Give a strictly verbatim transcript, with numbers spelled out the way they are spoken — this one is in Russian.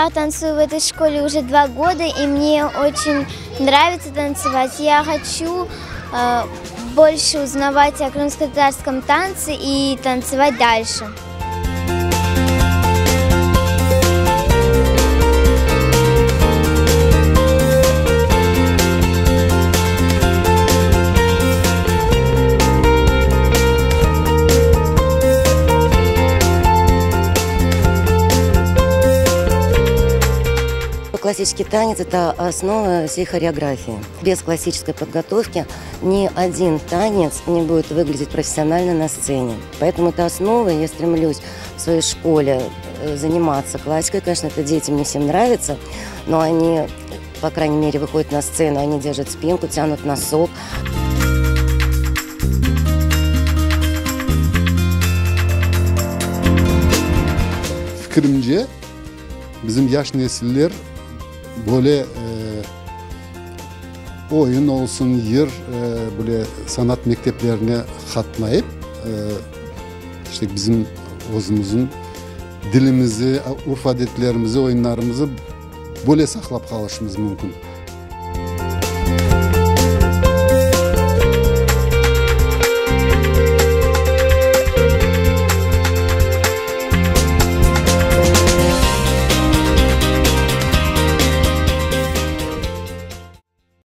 Я танцую в этой школе уже два года, и мне очень нравится танцевать. Я хочу э, больше узнавать о крымско-татарском танце и танцевать дальше. Классический танец – это основа всей хореографии. Без классической подготовки ни один танец не будет выглядеть профессионально на сцене. Поэтому это основа, и я стремлюсь в своей школе заниматься классикой. Конечно, это детям не всем нравится, но они, по крайней мере, выходят на сцену, они держат спинку, тянут носок. Fikrimce bizim yaş nesiller böyle e, oyun olsun, yer e, böyle sanat mekteplerine katmayıp e, işte bizim özümüzün dilimizi, urf adetlerimizi, oyunlarımızı böyle saklap kalışımız mümkün.